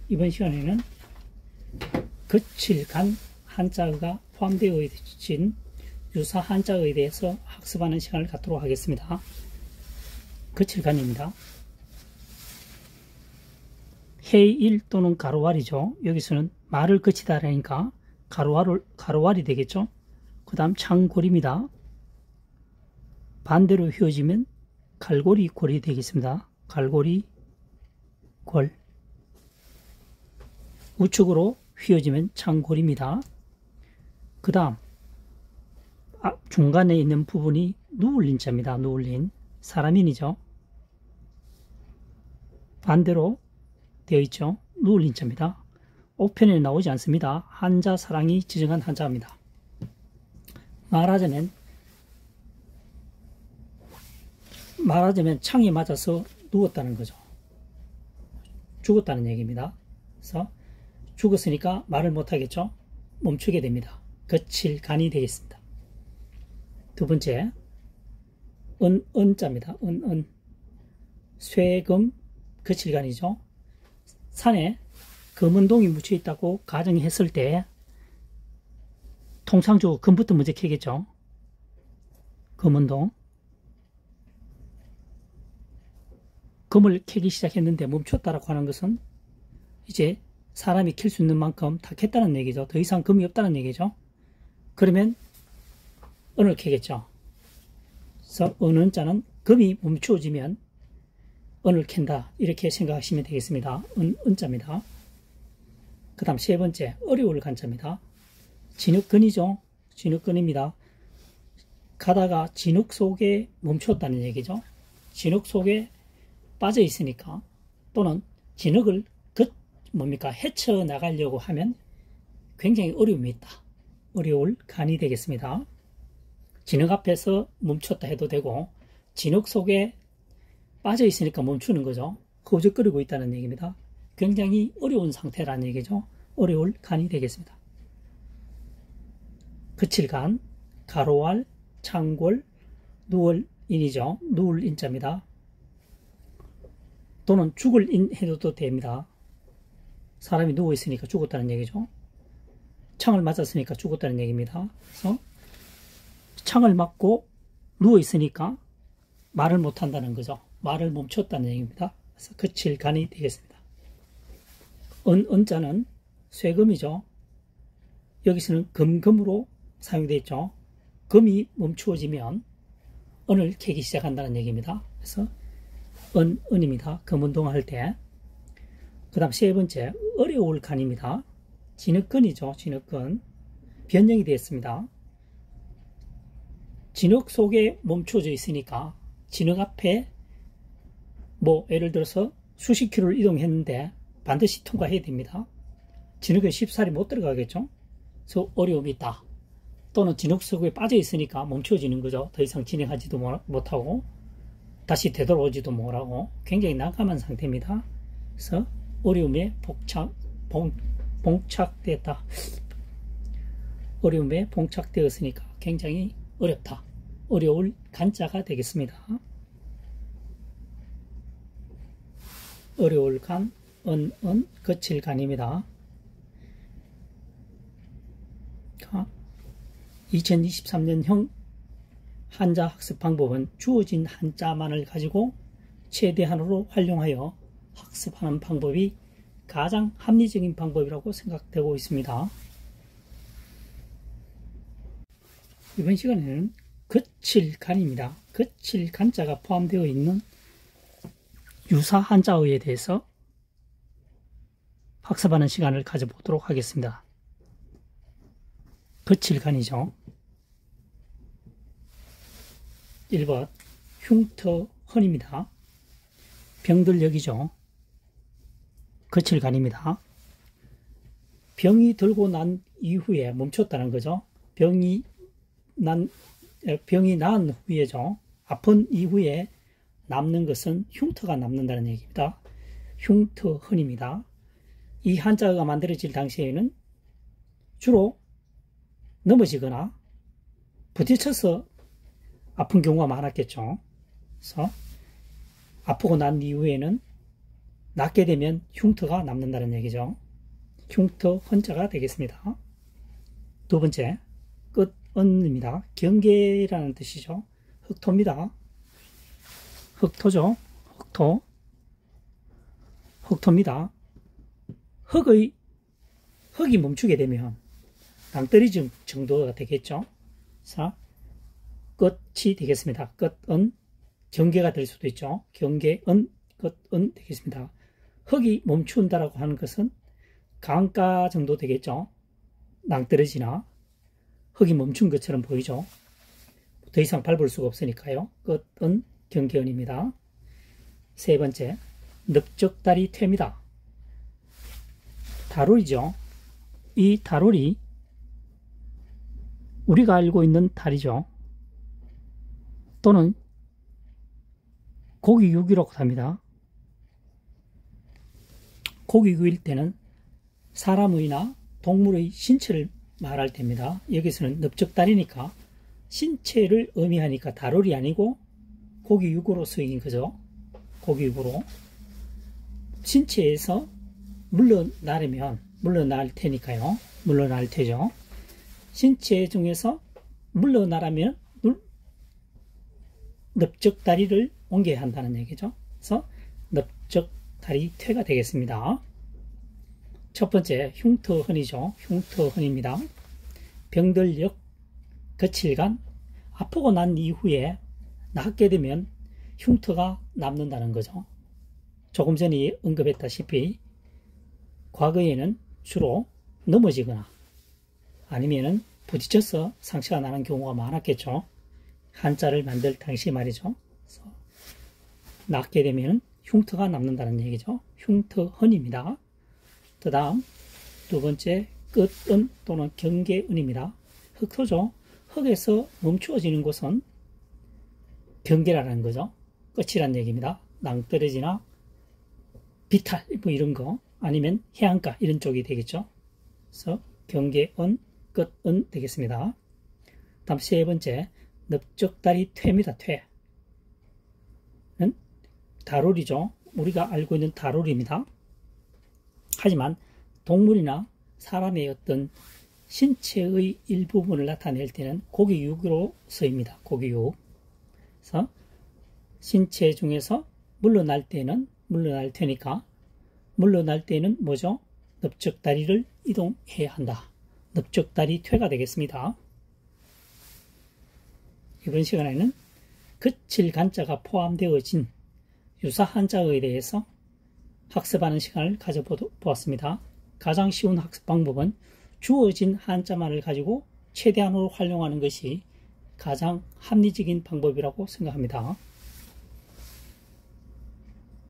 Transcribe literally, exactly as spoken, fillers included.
이번 시간에는 거칠간 한자어가 포함되어 있는 유사 한자어에 대해서 학습하는 시간을 갖도록 하겠습니다. 거칠간입니다. 해일 또는 가로왈이죠. 여기서는 말을 거치다라니까 가로왈, 가로왈이 되겠죠. 그 다음 창골입니다. 반대로 휘어지면 갈고리 골이 되겠습니다. 갈고리 골. 우측으로 휘어지면 창골입니다. 그 다음 중간에 있는 부분이 누울린자입니다. 누울린. 사람인이죠. 반대로 되어 있죠. 누울린자입니다. 옥편에 나오지 않습니다. 한자 사랑이 지정한 한자입니다. 말하자면 말하자면 창에 맞아서 누웠다는 거죠. 죽었다는 얘기입니다. 그래서 죽었으니까 말을 못하겠죠. 멈추게 됩니다. 거칠간이 되겠습니다. 두 번째, 은, 은자입니다. 은, 은. 쇠금, 거칠간이죠. 산에 검은동이 묻혀 있다고 가정했을 때 통상적으로 금부터 먼저 캐겠죠. 검은동. 금을 캐기 시작했는데 멈췄다라고 하는 것은 이제 사람이 캘 수 있는 만큼 다 캤다는 얘기죠. 더 이상 금이 없다는 얘기죠. 그러면 은을 캐겠죠. 그래서 은은 자는 금이 멈추어지면 은을 캔다. 이렇게 생각하시면 되겠습니다. 은, 은자입니다. 그 다음 세 번째, 어려울 간자입니다. 진흙근이죠. 진흙근입니다. 가다가 진흙 속에 멈췄다는 얘기죠. 진흙 속에 빠져 있으니까 또는 진흙을 그 뭡니까 헤쳐 나가려고 하면 굉장히 어려움이 있다. 어려울 간이 되겠습니다. 진흙 앞에서 멈췄다 해도 되고 진흙 속에 빠져 있으니까 멈추는 거죠. 허우적거리고 있다는 얘기입니다. 굉장히 어려운 상태라는 얘기죠. 어려울 간이 되겠습니다. 거칠간, 가로왈, 창골, 누울인이죠. 누울인자입니다. 또는 죽을 인 해도 됩니다. 사람이 누워있으니까 죽었다는 얘기죠. 창을 맞았으니까 죽었다는 얘기입니다. 그래서 창을 맞고 누워있으니까 말을 못한다는 거죠. 말을 멈췄다는 얘기입니다. 그래서 거칠간이 되겠습니다. 은, 은자는 쇠금이죠. 여기서는 금금으로 사용되어 있죠. 금이 멈추어지면 은을 캐기 시작한다는 얘기입니다. 그래서 은, 은입니다. 금운동 할 때. 그 다음 세 번째, 어려울 간입니다. 진흙근이죠. 진흙근. 변형이 되었습니다. 진흙 속에 멈춰져 있으니까 진흙 앞에 뭐 예를 들어서 수십 킬로를 이동했는데 반드시 통과해야 됩니다. 진흙에 쉽사리 못 들어가겠죠. 그래서 어려움이 있다. 또는 진흙 속에 빠져 있으니까 멈춰지는 거죠. 더 이상 진행하지도 못하고 다시 되돌아오지도 못하고 굉장히 난감한 상태입니다. 그래서 어려움에 복착, 봉, 봉착되었다. 어려움에 봉착되었으니까 굉장히 어렵다. 어려울 간자가 되겠습니다. 어려울 간, 은, 은, 거칠 간입니다. 이천이십삼 년형 한자 학습 방법은 주어진 한자만을 가지고 최대한으로 활용하여 학습하는 방법이 가장 합리적인 방법이라고 생각되고 있습니다. 이번 시간에는 거칠간입니다. 거칠간자가 포함되어 있는 유사 한자어에 대해서 학습하는 시간을 가져보도록 하겠습니다. 거칠간이죠. 일 번 흉터헌입니다. 병들역이죠. 거칠간입니다. 병이 들고 난 이후에 멈췄다는 거죠. 병이 난 병이 나은 후에죠. 아픈 이후에 남는 것은 흉터가 남는다는 얘기입니다. 흉터헌입니다. 이 한자가 만들어질 당시에는 주로 넘어지거나 부딪혀서 아픈 경우가 많았겠죠. 그래서 아프고 난 이후에는 낳게 되면 흉터가 남는다는 얘기죠. 흉터 헌자가 되겠습니다. 두 번째, 끝은입니다. 경계라는 뜻이죠. 흑토입니다. 흑토죠. 흑토. 흑토입니다. 흙의, 흙이 멈추게 되면 낭떠러지 정도가 되겠죠. 자, 끝이 되겠습니다. 끝은 경계가 될 수도 있죠. 경계은, 끝은 되겠습니다. 흙이 멈춘다라고 하는 것은 강가 정도 되겠죠. 낭떠러지나 흙이 멈춘 것처럼 보이죠. 더 이상 밟을 수가 없으니까요. 끝은 경계은입니다. 세 번째, 넓적다리 퇴입니다. 다룰이죠. 이 다룰이 우리가 알고 있는 다리죠. 또는 고기육이라고 합니다. 고기육일 때는 사람의나 동물의 신체를 말할 때입니다. 여기서는 넓적다리니까 신체를 의미하니까 다룰이 아니고 고기육으로 쓰인 거죠. 고기육으로. 신체에서 물러나려면 물러날 테니까요. 물러날 테죠. 신체 중에서 물러나라면 넓적다리를 옮겨야 한다는 얘기죠. 그래서 넓적다리 퇴가 되겠습니다. 첫 번째, 흉터흔이죠. 흉터흔입니다. 병들력, 거칠간, 아프고 난 이후에 낫게 되면 흉터가 남는다는 거죠. 조금 전에 언급했다시피 과거에는 주로 넘어지거나 아니면은 부딪혀서 상처가 나는 경우가 많았겠죠. 한자를 만들 당시 말이죠. 그래서 낫게 되면 흉터가 남는다는 얘기죠. 흉터흔입니다. 그 다음 두 번째, 끝은 또는 경계은입니다. 흑토죠. 흙에서 멈추어지는 곳은 경계라는 거죠. 끝이란 얘기입니다. 낭떠러지나 비탈 뭐 이런 거 아니면 해안가 이런 쪽이 되겠죠. 그래서 경계은, 끝은 되겠습니다. 다음 세 번째, 넓적다리 퇴입니다. 퇴는 다룰이죠. 우리가 알고 있는 다룰입니다. 하지만 동물이나 사람의 어떤 신체의 일부분을 나타낼 때는 고기육으로 쓰입니다. 고기육. 그래서 신체 중에서 물러날 때는 물러날 테니까 물러날 때는 뭐죠? 넓적다리를 이동해야 한다. 넓적다리 퇴가 되겠습니다. 이번 시간에는 거칠 간자가 포함되어진 유사 한자어에 대해서 학습하는 시간을 가져보았습니다. 가장 쉬운 학습 방법은 주어진 한자만을 가지고 최대한으로 활용하는 것이 가장 합리적인 방법이라고 생각합니다.